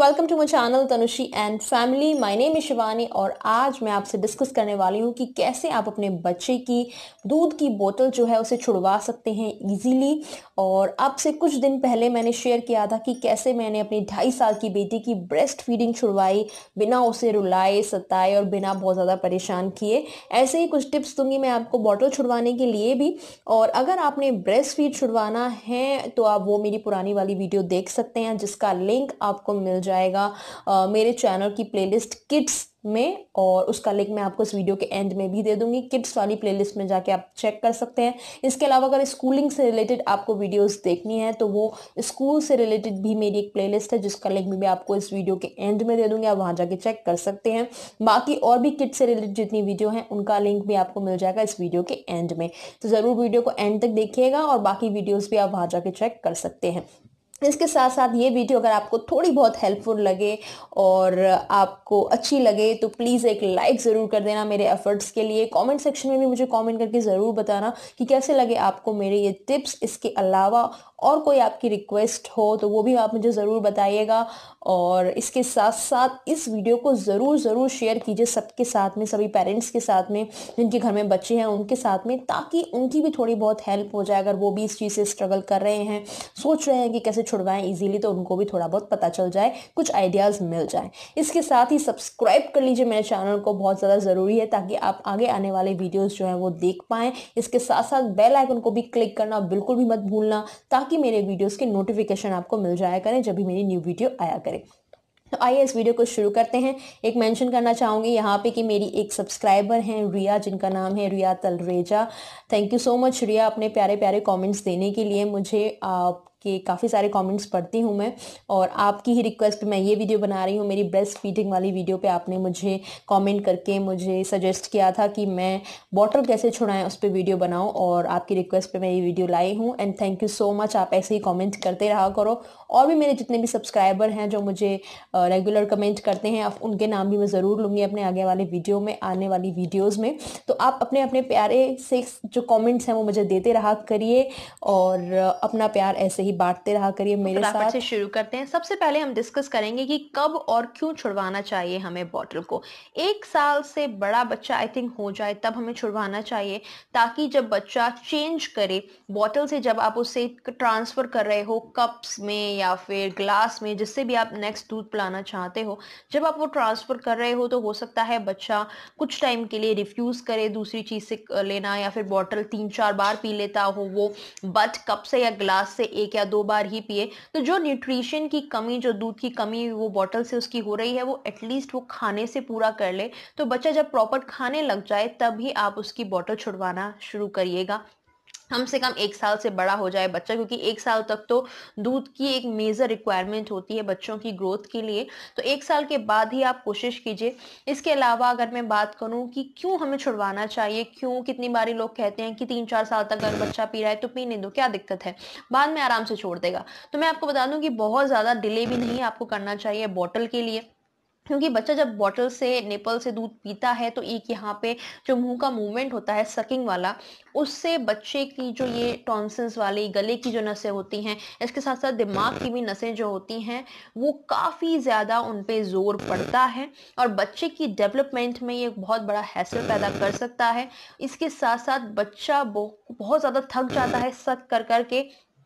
Welcome to my channel Tanushree and family. My name is Shivani और आज मैं आपसे डिस्कस करने वाली हूँ कि कैसे आप अपने बच्चे की दूध की बोतल जो है उसे छुड़वा सकते हैं इजीली। और अब से कुछ दिन पहले मैंने शेयर किया था कि कैसे मैंने अपनी 2.5 साल की बेटी की ब्रेस्ट फीडिंग छुड़वाई बिना उसे रुलाए सताए और बिना बहुत ज़्यादा परेशान किए। ऐसे ही कुछ टिप्स दूंगी मैं आपको बॉटल छुड़वाने के लिए भी। और अगर आपने ब्रेस्ट फीड छुड़वाना है तो आप वो मेरी पुरानी वाली वीडियो देख सकते हैं जिसका लिंक आपको मिल जाएगा मेरे चैनल की प्लेलिस्ट किड्स में, और उसका लिंक मैं आपको इस वीडियो के एंड में भी दे दूंगी। किड्स वाली प्लेलिस्ट में जाके आप चेक कर सकते हैं। इसके अलावा अगर स्कूलिंग से रिलेटेड आपको वीडियोस देखनी है तो वो स्कूल से रिलेटेड भी मेरी एक प्लेलिस्ट है जिसका लिंक भी मैं आपको इस वीडियो के एंड में दे दूंगी, आप वहां जाके चेक कर सकते हैं। बाकी और भी किड्स से रिलेटेड जितनी वीडियो है उनका लिंक भी आपको मिल जाएगा इस वीडियो के एंड में। तो जरूर वीडियो को एंड तक देखिएगा और बाकी वीडियोस भी आप वहां जाके चेक कर सकते हैं। इसके साथ साथ ये वीडियो अगर आपको थोड़ी बहुत हेल्पफुल लगे और आपको अच्छी लगे तो प्लीज़ एक लाइक ज़रूर कर देना मेरे एफर्ट्स के लिए। कमेंट सेक्शन में भी मुझे कमेंट करके ज़रूर बताना कि कैसे लगे आपको मेरे ये टिप्स। इसके अलावा और कोई आपकी रिक्वेस्ट हो तो वो भी आप मुझे ज़रूर बताइएगा। और इसके साथ साथ इस वीडियो को ज़रूर शेयर कीजिए सबके साथ में, सभी पेरेंट्स के साथ में जिनके घर में बच्चे हैं उनके साथ में, ताकि उनकी भी थोड़ी बहुत हेल्प हो जाए। अगर वो भी इस चीज़ से स्ट्रगल कर रहे हैं, सोच रहे हैं कि कैसे छुड़वाएं इजीली, तो उनको भी थोड़ा बहुत पता चल जाए, कुछ आइडियाज़ मिल जाए। इसके साथ ही सब्सक्राइब कर लीजिए मेरे चैनल को, बहुत ज़्यादा ज़रूरी है ताकि आप आगे आने वाले वीडियोज़ जो हैं वो देख पाएँ। इसके साथ साथ बेल आइकन को भी क्लिक करना बिल्कुल भी मत भूलना, ताकि मेरे वीडियोज़ के नोटिफिकेशन आपको मिल जाया करें जब भी मेरी न्यू वीडियो आया करे। तो आइए इस वीडियो को शुरू करते हैं। एक मेंशन करना चाहूँगी यहाँ पे कि मेरी एक सब्सक्राइबर हैं रिया, जिनका नाम है Riya Talreja. Thank you so much Riya अपने प्यारे प्यारे कमेंट्स देने के लिए मुझे। आपके काफ़ी सारे कमेंट्स पढ़ती हूँ मैं और आपकी ही रिक्वेस्ट पे मैं ये वीडियो बना रही हूँ। मेरी ब्रेस्ट फीडिंग वाली वीडियो पे आपने मुझे कमेंट करके मुझे सजेस्ट किया था कि मैं बॉटल कैसे छुड़ाएं उस पर वीडियो बनाऊँ, और आपकी रिक्वेस्ट पे मैं ये वीडियो लाई हूँ। And thank you so much, आप ऐसे ही कमेंट करते रहा करो। और भी मेरे जितने भी सब्सक्राइबर हैं जो मुझे रेगुलर कमेंट करते हैं, आप उनके नाम भी मैं ज़रूर लूँगी अपने आगे वाले वीडियो में, आने वाली वीडियोस में। तो आप अपने अपने प्यारे से जो कमेंट्स हैं वो मुझे देते रहा करिए और अपना प्यार ऐसे ही बांटते रहा करिए मेरे साथ। फटाफट से शुरू करते हैं। सबसे पहले हम डिस्कस करेंगे कि कब और क्यों छुड़वाना चाहिए हमें बॉटल को। 1 साल से बड़ा बच्चा आई थिंक हो जाए तब हमें छुड़वाना चाहिए, ताकि जब बच्चा चेंज करे बॉटल से, जब आप उसे ट्रांसफर कर रहे हो कप्स में या फिर ग्लास में, जिससे भी आप नेक्स्ट दूध पिलाना चाहते हो, जब आप वो ट्रांसफर कर रहे हो तो हो सकता है बच्चा कुछ टाइम के लिए रिफ्यूज करे दूसरी चीज से लेना, या फिर बॉटल 3-4 बार पी लेता हो वो, बट कप से या ग्लास से 1 या 2 बार ही पिए। तो जो न्यूट्रिशन की कमी, जो दूध की कमी वो बॉटल से उसकी हो रही है, वो एटलीस्ट वो खाने से पूरा कर ले। तो बच्चा जब प्रॉपर खाने लग जाए तभी आप उसकी बॉटल छुड़वाना शुरू करिएगा। कम से कम 1 साल से बड़ा हो जाए बच्चा, क्योंकि 1 साल तक तो दूध की एक मेजर रिक्वायरमेंट होती है बच्चों की ग्रोथ के लिए। तो 1 साल के बाद ही आप कोशिश कीजिए। इसके अलावा अगर मैं बात करूं कि क्यों हमें छुड़वाना चाहिए, क्यों, कितनी बारी लोग कहते हैं कि 3-4 साल तक अगर बच्चा पी रहा है तो पीने दो, क्या दिक्कत है, बाद में आराम से छोड़ देगा। तो मैं आपको बता दूं कि बहुत ज्यादा डिले भी नहीं आपको करना चाहिए बॉटल के लिए, क्योंकि बच्चा जब बॉटल से, निपल से दूध पीता है तो एक यहाँ पे जो मुंह का मूवमेंट होता है सकिंग वाला, उससे बच्चे की जो ये टॉन्सिल्स वाली गले की जो नसें होती हैं, इसके साथ साथ दिमाग की भी नसें जो होती हैं, वो काफ़ी ज़्यादा उन पे जोर पड़ता है और बच्चे की डेवलपमेंट में ये बहुत बड़ा हैसल पैदा कर सकता है। इसके साथ साथ बच्चा बहुत ज़्यादा थक जाता है सक कर कर के,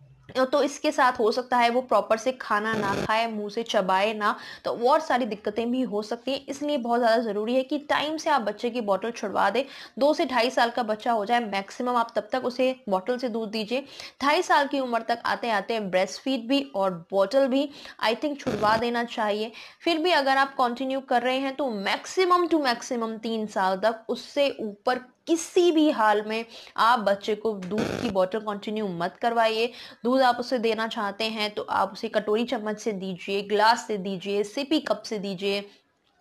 तो इसके साथ हो सकता है वो प्रॉपर से खाना ना खाए, मुंह से चबाए ना, तो और सारी दिक्कतें भी हो सकती हैं। इसलिए बहुत ज़्यादा ज़रूरी है कि टाइम से आप बच्चे की बॉटल छुड़वा दें। 2 से 2.5 साल का बच्चा हो जाए मैक्सिमम, आप तब तक उसे बॉटल से दूध दीजिए। 2.5 साल की उम्र तक आते आते ब्रेस्ट फीड भी और बॉटल भी आई थिंक छुड़वा देना चाहिए। फिर भी अगर आप कंटिन्यू कर रहे हैं तो मैक्सिमम टू मैक्सिमम 3 साल तक, उससे ऊपर किसी भी हाल में आप बच्चे को दूध की बॉटल कंटिन्यू मत करवाइए। दूध आप उसे देना चाहते हैं तो आप उसे कटोरी चम्मच से दीजिए, ग्लास से दीजिए, सिपी कप से दीजिए,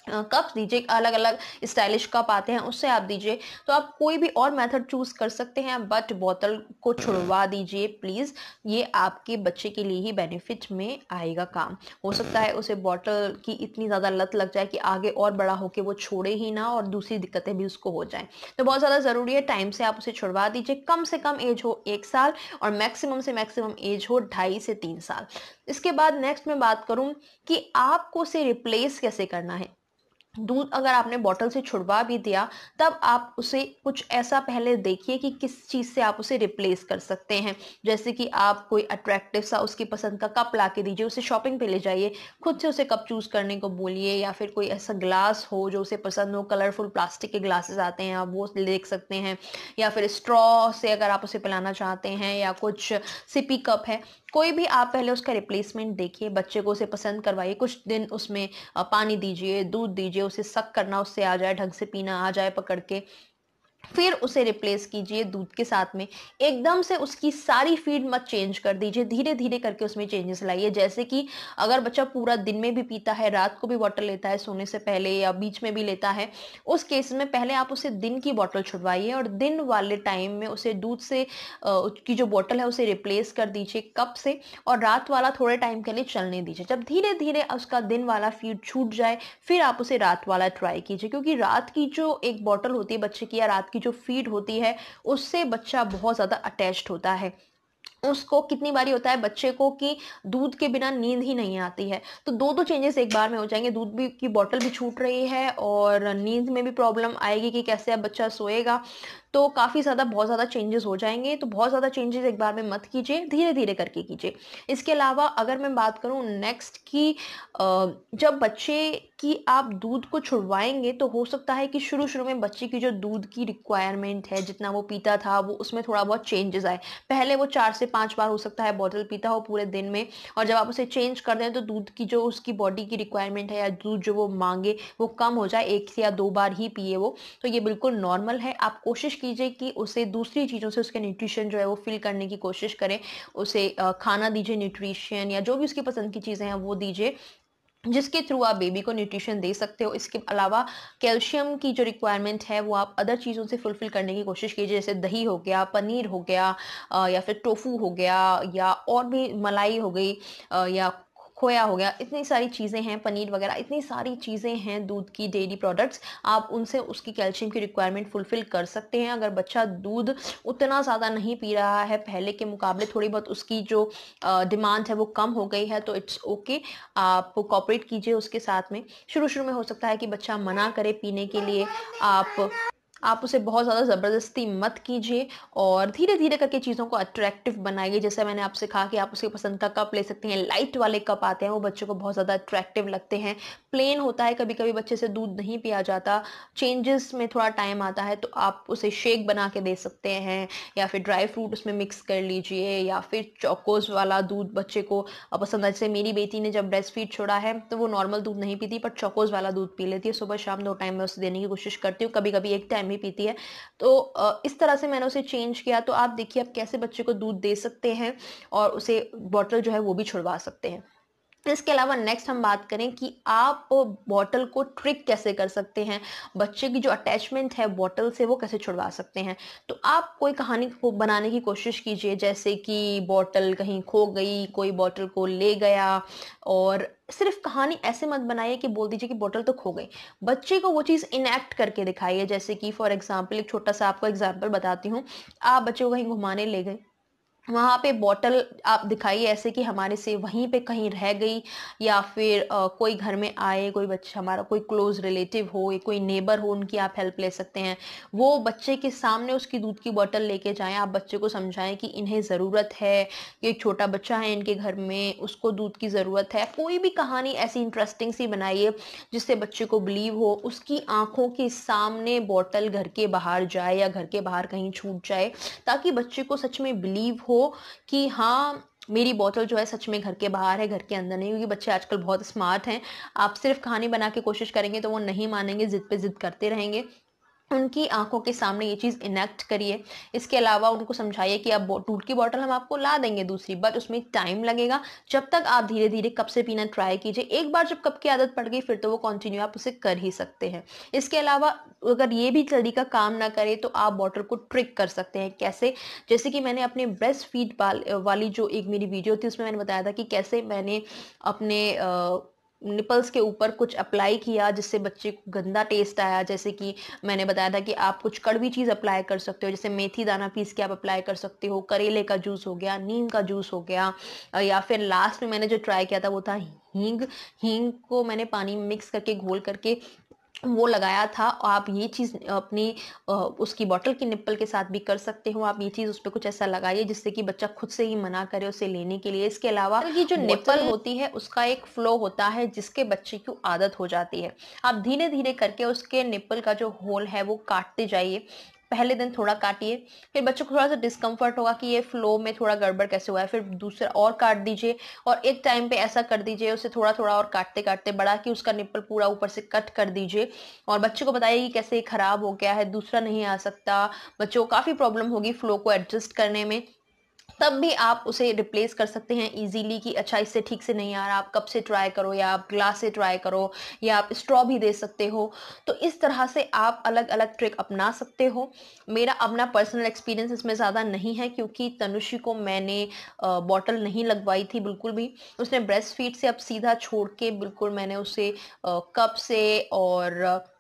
कप्स दीजिए, अलग अलग स्टाइलिश कप आते हैं उससे आप दीजिए। तो आप कोई भी और मेथड चूज कर सकते हैं, बट बोतल को छुड़वा दीजिए प्लीज। ये आपके बच्चे के लिए ही बेनिफिट में आएगा काम। हो सकता है उसे बोतल की इतनी ज्यादा लत लग जाए कि आगे और बड़ा होके वो छोड़े ही ना और दूसरी दिक्कतें भी उसको हो जाएं। तो बहुत ज्यादा जरूरी है टाइम से आप उसे छुड़वा दीजिए। कम से कम एज हो 1 साल और मैक्सिमम से मैक्सिमम एज हो 2.5 से 3 साल। इसके बाद नेक्स्ट मैं बात करूं कि आपको उसे रिप्लेस कैसे करना है। दूध अगर आपने बॉटल से छुड़वा भी दिया, तब आप उसे कुछ ऐसा पहले देखिए कि किस चीज से आप उसे रिप्लेस कर सकते हैं। जैसे कि आप कोई अट्रैक्टिव सा उसकी पसंद का कप ला के दीजिए, उसे शॉपिंग पे ले जाइए, खुद से उसे कप चूज करने को बोलिए, या फिर कोई ऐसा ग्लास हो जो उसे पसंद हो, कलरफुल प्लास्टिक के ग्लासेस आते हैं आप वो देख सकते हैं, या फिर स्ट्रॉ से अगर आप उसे पिलाना चाहते हैं, या कुछ सिपी कप है, कोई भी आप पहले उसका रिप्लेसमेंट देखिए, बच्चे को उसे पसंद करवाइए, कुछ दिन उसमें पानी दीजिए, दूध दीजिए, उसे सक करना उससे आ जाए, ढंग से पीना आ जाए पकड़ के, फिर उसे रिप्लेस कीजिए दूध के साथ में। एकदम से उसकी सारी फीड मत चेंज कर दीजिए, धीरे धीरे करके उसमें चेंजेस लाइए। जैसे कि अगर बच्चा पूरा दिन में भी पीता है, रात को भी बॉटल लेता है सोने से पहले, या बीच में भी लेता है, उस केस में पहले आप उसे दिन की बॉटल छुड़वाइए और दिन वाले टाइम में उसे दूध से की जो बॉटल है उसे रिप्लेस कर दीजिए कप से, और रात वाला थोड़े टाइम के लिए चलने दीजिए। जब धीरे धीरे उसका दिन वाला फीड छूट जाए, फिर आप उसे रात वाला ट्राई कीजिए, क्योंकि रात की जो एक बॉटल होती है बच्चे की, या रात की जो फीड होती है, उससे बच्चा बहुत ज्यादा अटैच्ड होता है। उसको कितनी बारी होता है बच्चे को कि दूध के बिना नींद ही नहीं आती है। तो दो दो चेंजेस एक बार में हो जाएंगे, दूध भी की बॉटल भी छूट रही है और नींद में भी प्रॉब्लम आएगी कि कैसे अब बच्चा सोएगा। तो काफी ज्यादा बहुत ज्यादा चेंजेस हो जाएंगे। तो बहुत ज्यादा चेंजेस एक बार में मत कीजिए, धीरे धीरे करके कीजिए। इसके अलावा अगर मैं बात करूं नेक्स्ट की, जब बच्चे की आप दूध को छुड़वाएंगे तो हो सकता है कि शुरू शुरू में बच्चे की जो दूध की रिक्वायरमेंट है, जितना वो पीता था, वो उसमें थोड़ा बहुत चेंजेस आए। पहले वो 4 से 5 बार हो सकता है बॉटल पीता हो पूरे दिन में, और जब आप उसे चेंज कर दें तो दूध की जो उसकी बॉडी की रिक्वायरमेंट है, या दूध जो वो मांगे वो कम हो जाए, 1 या 2 बार ही पिए वो। तो ये बिल्कुल नॉर्मल है। आप कोशिश कीजिए कि उसे दूसरी चीजों से उसके न्यूट्रिशन जो है वो फिल करने की कोशिश करें। उसे खाना दीजिए, न्यूट्रिशन या जो भी उसकी पसंद की चीजें हैं वो दीजिए, जिसके थ्रू आप बेबी को न्यूट्रिशन दे सकते हो। इसके अलावा कैल्शियम की जो रिक्वायरमेंट है वो आप अदर चीज़ों से फुलफिल करने की कोशिश कीजिए, जैसे दही हो गया, पनीर हो गया, या फिर टोफू हो गया, या और भी मलाई हो गई, या खोया हो गया। इतनी सारी चीज़ें हैं, पनीर वगैरह, इतनी सारी चीज़ें हैं दूध की डेयरी प्रोडक्ट्स, आप उनसे उसकी कैल्शियम की रिक्वायरमेंट फुलफिल कर सकते हैं। अगर बच्चा दूध उतना ज़्यादा नहीं पी रहा है पहले के मुकाबले, थोड़ी बहुत उसकी जो डिमांड है वो कम हो गई है, तो इट्स ओके, आप कोऑपरेट कीजिए उसके साथ में। शुरू शुरू में हो सकता है कि बच्चा मना करे पीने के लिए, आप उसे बहुत ज़्यादा ज़बरदस्ती मत कीजिए, और धीरे धीरे करके चीज़ों को अट्रैक्टिव बनाइए। जैसे मैंने आपसे कहा कि आप उसके पसंद का कप ले सकते हैं, लाइट वाले कप आते हैं वो बच्चों को बहुत ज़्यादा अट्रैक्टिव लगते हैं। प्लेन होता है, कभी कभी बच्चे से दूध नहीं पिया जाता, चेंजेस में थोड़ा टाइम आता है, तो आप उसे शेक बना के दे सकते हैं, या फिर ड्राई फ्रूट उसमें मिक्स कर लीजिए, या फिर चोकोज वाला दूध बच्चे को पसंद है। जैसे मेरी बेटी ने जब ब्रेस्ट फीड छोड़ा है तो वो नॉर्मल दूध नहीं पीती, पर चोकोज वाला दूध पी लेती है। सुबह शाम 2 टाइम में उसे देने की कोशिश करती हूँ, कभी कभी 1 टाइम ही पीती है। तो इस तरह से मैंने उसे चेंज किया। तो आप देखिए आप कैसे बच्चे को दूध दे सकते हैं, और उसे बॉटल जो है वो भी छुड़वा सकते हैं। इसके अलावा नेक्स्ट हम बात करें कि आप बॉटल को ट्रिक कैसे कर सकते हैं, बच्चे की जो अटैचमेंट है बॉटल से वो कैसे छुड़वा सकते हैं। तो आप कोई कहानी को बनाने की कोशिश कीजिए, जैसे कि बॉटल कहीं खो गई, कोई बॉटल को ले गया, और सिर्फ कहानी ऐसे मत बनाइए कि बोल दीजिए कि बॉटल तो खो गई। बच्चे को वो चीज इनएक्ट करके दिखाइए। जैसे कि फॉर एग्जाम्पल, एक छोटा सा आपको एग्जाम्पल बताती हूँ। आप बच्चे को कहीं घुमाने ले गए, वहां पे बॉटल आप दिखाइए ऐसे कि हमारे से वहीं पे कहीं रह गई, या फिर कोई घर में आए, कोई बच्चा हमारा कोई क्लोज रिलेटिव हो या कोई नेबर हो, उनकी आप हेल्प ले सकते हैं। वो बच्चे के सामने उसकी दूध की बॉटल लेके जाएं, आप बच्चे को समझाएं कि इन्हें ज़रूरत है, ये एक छोटा बच्चा है इनके घर में, उसको दूध की ज़रूरत है। कोई भी कहानी ऐसी इंटरेस्टिंग सी बनाइए जिससे बच्चे को बिलीव हो, उसकी आंखों के सामने बॉटल घर के बाहर जाए या घर के बाहर कहीं छूट जाए, ताकि बच्चे को सच में बिलीव हो कि हाँ, मेरी बोतल जो है सच में घर के बाहर है, घर के अंदर नहीं। क्योंकि बच्चे आजकल बहुत स्मार्ट हैं, आप सिर्फ कहानी बना के कोशिश करेंगे तो वो नहीं मानेंगे, जिद पे जिद करते रहेंगे। उनकी आंखों के सामने ये चीज़ इनेक्ट करिए। इसके अलावा उनको समझाइए कि अब दूध की बॉटल हम आपको ला देंगे दूसरी, बट उसमें टाइम लगेगा। जब तक आप धीरे धीरे कप से पीना ट्राई कीजिए। एक बार जब कप की आदत पड़ गई फिर तो वो कंटिन्यू आप उसे कर ही सकते हैं। इसके अलावा अगर ये भी तरीका काम ना करे तो आप बॉटल को ट्रिक कर सकते हैं। कैसे? जैसे कि मैंने अपने ब्रेस्ट फीड वाली जो एक मेरी वीडियो थी उसमें मैंने बताया था कि कैसे मैंने अपने निपल्स के ऊपर कुछ अप्लाई किया जिससे बच्चे को गंदा टेस्ट आया। जैसे कि मैंने बताया था कि आप कुछ कड़वी चीज़ अप्लाई कर सकते हो, जैसे मेथी दाना पीस के आप अप्लाई कर सकते हो, करेले का जूस हो गया, नीम का जूस हो गया, या फिर लास्ट में मैंने जो ट्राई किया था वो था हींग। हींग को मैंने पानी में मिक्स करके घोल करके वो लगाया था। और आप ये चीज़ अपनी उसकी बॉटल की निप्पल के साथ भी कर सकते हो। आप ये चीज़ उस पे कुछ ऐसा लगाइए जिससे कि बच्चा खुद से ही मना करे उसे लेने के लिए। इसके अलावा ये जो निप्पल होती है उसका एक फ्लो होता है जिसके बच्चे की आदत हो जाती है। आप धीरे धीरे करके उसके निप्पल का जो होल है वो काटते जाइए। पहले दिन थोड़ा काटिए, फिर बच्चों को थोड़ा सा डिस्कम्फर्ट होगा कि ये फ्लो में थोड़ा गड़बड़ कैसे हुआ है, फिर दूसरा और काट दीजिए। और एक टाइम पे ऐसा कर दीजिए उसे थोड़ा थोड़ा और काटते काटते बड़ा कि उसका निप्पल पूरा ऊपर से कट कर दीजिए। और बच्चे को बताइए कि कैसे खराब हो गया है, दूसरा नहीं आ सकता। बच्चों को काफी प्रॉब्लम होगी फ्लो को एडजस्ट करने में, तब भी आप उसे रिप्लेस कर सकते हैं इजीली कि अच्छा इससे ठीक से नहीं आ रहा, आप कप से ट्राई करो या आप ग्लास से ट्राई करो या आप स्ट्रॉ भी दे सकते हो। तो इस तरह से आप अलग अलग ट्रिक अपना सकते हो। मेरा अपना पर्सनल एक्सपीरियंस इसमें ज़्यादा नहीं है क्योंकि तनुषी को मैंने बॉटल नहीं लगवाई थी बिल्कुल भी। उसने ब्रेस्ट फीड से अब सीधा छोड़ के बिल्कुल मैंने उसे कप से और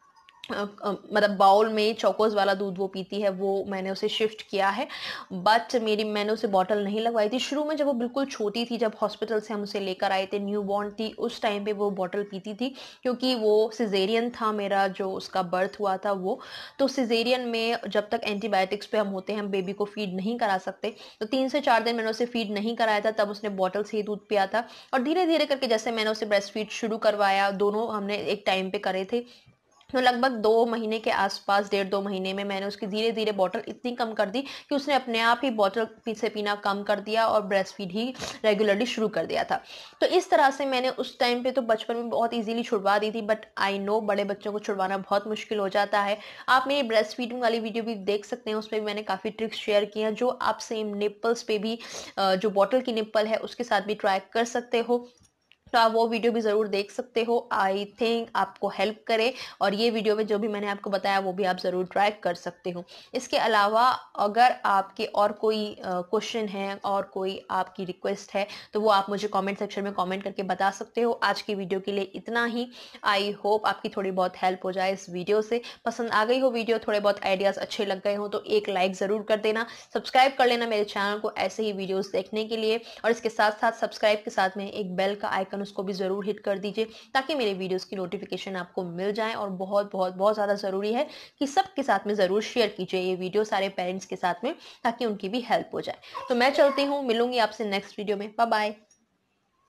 मतलब बाउल में चौकोस वाला दूध वो पीती है वो मैंने उसे शिफ्ट किया है। बट मेरी मैंने उसे बॉटल नहीं लगवाई थी शुरू में, जब वो बिल्कुल छोटी थी, जब हॉस्पिटल से हम उसे लेकर आए थे, न्यू बॉर्न थी, उस टाइम पे वो बॉटल पीती थी क्योंकि वो सिजेरियन था मेरा जो उसका बर्थ हुआ था वो। तो सिजेरियन में जब तक एंटीबायोटिक्स पे हम होते हैं हम बेबी को फीड नहीं करा सकते। तो 3 से 4 दिन मैंने उसे फीड नहीं कराया था, तब उसने बॉटल से ही दूध पिया था। और धीरे धीरे करके जैसे मैंने उसे ब्रेस्ट फीड शुरू करवाया, दोनों हमने एक टाइम पे करे थे, तो लगभग 2 महीने के आसपास, 1.5-2 महीने में मैंने उसकी धीरे धीरे बॉटल इतनी कम कर दी कि उसने अपने आप ही बॉटल से पीना कम कर दिया और ब्रेस्ट फीड ही रेगुलरली शुरू कर दिया था। तो इस तरह से मैंने उस टाइम पे तो बचपन में बहुत इजीली छुड़वा दी थी, बट आई नो बड़े बच्चों को छुड़वाना बहुत मुश्किल हो जाता है। आप मेरी ब्रेस्ट फीडिंग वाली वीडियो भी देख सकते हैं, उसमें भी मैंने काफ़ी ट्रिक्स शेयर की हैं जो आप सेम निप्पल्स पे भी जो बॉटल की निप्पल है उसके साथ भी ट्राई कर सकते हो। तो आप वो वीडियो भी ज़रूर देख सकते हो। आई थिंक आपको हेल्प करे और ये वीडियो में जो भी मैंने आपको बताया वो भी आप ज़रूर ट्राई कर सकते हो। इसके अलावा अगर आपके और कोई क्वेश्चन है और कोई आपकी रिक्वेस्ट है तो वो आप मुझे कमेंट सेक्शन में कमेंट करके बता सकते हो। आज की वीडियो के लिए इतना ही। आई होप आपकी थोड़ी बहुत हेल्प हो जाए इस वीडियो से। पसंद आ गई हो वीडियो, थोड़े बहुत आइडियाज़ अच्छे लग गए हो तो एक लाइक ज़रूर कर देना। सब्सक्राइब कर लेना मेरे चैनल को ऐसे ही वीडियोज़ देखने के लिए, और इसके साथ साथ सब्सक्राइब के साथ में एक बेल का आइकन उसको भी ज़रूर हिट कर दीजिए ताकि मेरे वीडियोस की नोटिफिकेशन आपको मिल जाए। और बहुत बहुत बहुत ज़्यादा ज़रूरी है कि सबके साथ में ज़रूर शेयर कीजिए ये वीडियो सारे पेरेंट्स के साथ में ताकि उनकी भी हेल्प हो जाए। तो मैं चलती हूँ, मिलूंगी आपसे नेक्स्ट वीडियो में। Bye bye.